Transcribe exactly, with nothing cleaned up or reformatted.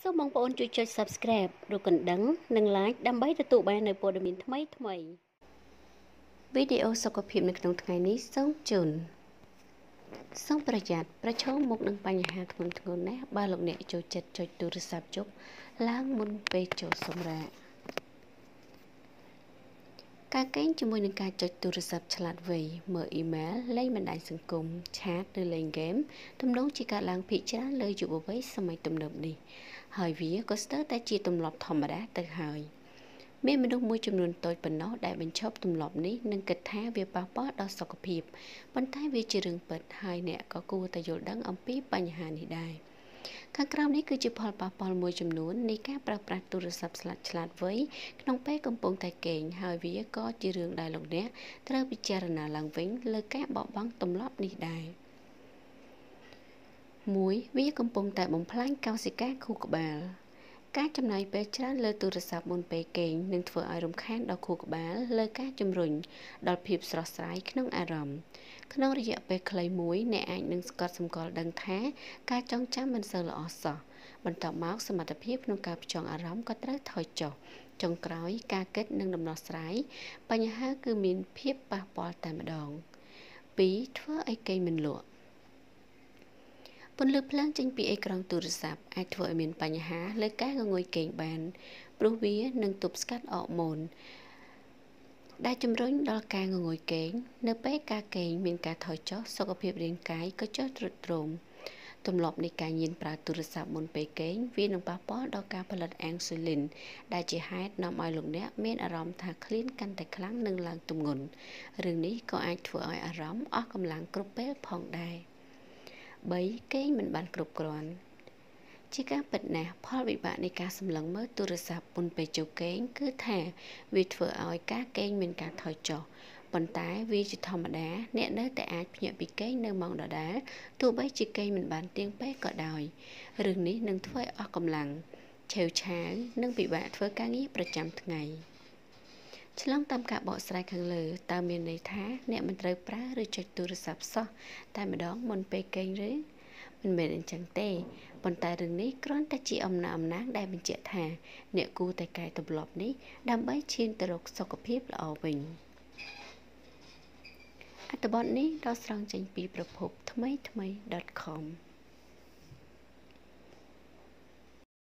សូមបងប្អូនជួយចុច Subscribe ឬកណ្ដឹងនិង Like ដើម្បីទទួលបាននូវព័ត៌មានថ្មីៗវីដេអូសុខភាពនៅក្នុងថ្ងៃនេះសូមជូនសូមប្រយ័ត្នប្រឈមមុខនឹងបញ្ហាធ្ងន់ធ្ងរណាស់បើលោកអ្នកចូលចិត្តចុចទូរស័ព្ទជប់ឡើងមុនពេលចូលសម្រាកការកេងជាមួយនឹងការចុចទូរស័ព្ទឆ្លាតវៃមើលអ៊ីមែលលេងបណ្ដាញសង្គមឆាតឬលេងហ្គេមទំនងជាកើតឡើងភាគច្រើនលើយុវវ័យសម័យទំនើបនេះហើយវាក៏ស្ទើរតែជាទម្លាប់ធម្មតាទៅហើយមានមនុស្សមួយចំនួនតូចប៉ុណ្ណោះដែលបញ្ឈប់ទម្លាប់នេះនិងគិតថាវាប៉ះពាល់ដល់សុខភាពប៉ុន្តែវាជារឿងពិតហើយអ្នកក៏គួរតែយល់ដឹងអំពីបញ្ហានេះដែរខាងក្រោមនេះគឺជាផលប៉ះពាល់មួយចំនួននៃការប្រើប្រាស់ទូរស័ព្ទស្លាតឆ្លាតវៃក្នុងពេលកំពុងតែគេងហើយវាក៏ជារឿងដែលលោកអ្នកត្រូវពិចារណាឡើងវិញលើការបោះបង់ទម្លាប់នេះដែរមួយវាកំពុងតែបំផ្លាញកោសិកាខួរក្បាលការចំណាយពេលច្រើនលើទូរស័ព្ទមុនពេលគេងនឹងធ្វើឲ្យរំខានដល់ខួរក្បាលលើការជំរុញដល់ភាពស្រស់ស្រាយក្នុងអារម្មណ៍ក្នុងរយៈពេលខ្លីមួយអ្នកអាចនឹងស្កត់សម្គាល់ដឹងថាការចងចាំមិនសូវល្អសោះបន្ទាប់មកសមត្ថភាពក្នុងការផ្ចង់អារម្មណ៍ក៏ត្រូវថយចុះចុងក្រោយការគិតនិងដំណោះស្រាយបញ្ហាគឺមានភាពប៉ះពាល់តែម្ដងពីរធ្វើឲ្យគេងមិនលក់ពន្លឺភ្លើងចេញពីអេក្រង់ទូរស័ព្ទអាចធ្វើឲ្យមានបញ្ហាលើការងងុយគេងបានព្រោះវានឹងទប់ស្កាត់អរម៉ូនដែលជំរុញដល់ការងងុយគេងនៅពេលការគេងមានការថយចុះសុខភាពរាងកាយក៏ចុះទ្រុឌទ្រោមទម្លាប់នៃការញៀនប្រើទូរស័ព្ទមុនពេលគេងវានឹងប៉ះពាល់ដល់ការផលិតអាំងស៊ូលីនដែលជាហេតុនាំឲ្យលោកអ្នកមានអារម្មណ៍ថាឃ្លានកាន់តែខ្លាំងនិងឡើងទម្ងន់រឿងនេះក៏អាចធ្វើឲ្យអារម្មណ៍អស់កម្លាំងគ្រប់ពេលផងដែរបីគេងមិនបានគ្រប់គ្រាន់ជាការពិតណាស់ផលវិបាកនៃការសម្លឹងមើលទូរស័ព្ទមុនពេលចូលគេងគឺថាវាធ្វើឲ្យការគេងមានការថយចុះប៉ុន្តែវាជាធម្មតាអ្នកនៅតែអាចភ្ញាក់ពីគេងនៅម៉ោងដដែលទោះបីជាគេងមិនបានទៀងពេលក៏ដោយរឿងនេះនឹងធ្វើឲ្យអស់កម្លាំងឆេវឆាវនិងពិបាកធ្វើការងារប្រចាំថ្ងៃឆ្លងតាមការបកស្រាយខាងលើតើមានន័យថាអ្នកមិនត្រូវប្រើឬចុចទូរស័ព្ទសោះតែម្ដងមុនពេលគេងឬមិនមែនអញ្ចឹងទេប៉ុន្តែរឿងនេះគ្រាន់តែជាអំណះអំណាងដែលបញ្ជាក់ថាអ្នកគួរតែកែទម្លាប់នេះដើម្បីឈានទៅរកសុខភាពល្អវិញអត្ថបទនេះដកស្រង់ចេញពីប្រភពថ្មីថ្មី .com